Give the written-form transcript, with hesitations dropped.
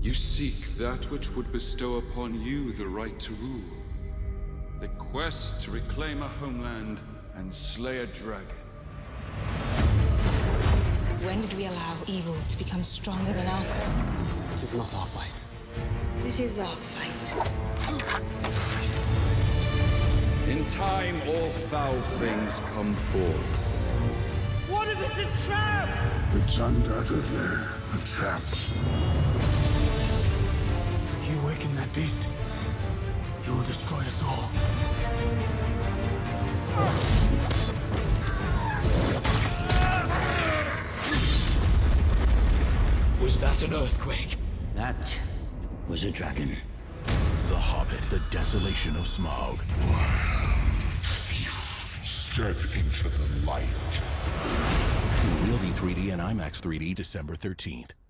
You seek that which would bestow upon you the right to rule. The quest to reclaim a homeland and slay a dragon. When did we allow evil to become stronger than us? It is not our fight. It is our fight. In time, all foul things come forth. What if it's a trap? It's undoubtedly a trap. If you awaken that beast, you will destroy us all. Was that an earthquake? That was a dragon. The Hobbit, the Desolation of Smaug. Thief, step into the light. Realty 3D and IMAX 3D, December 13th.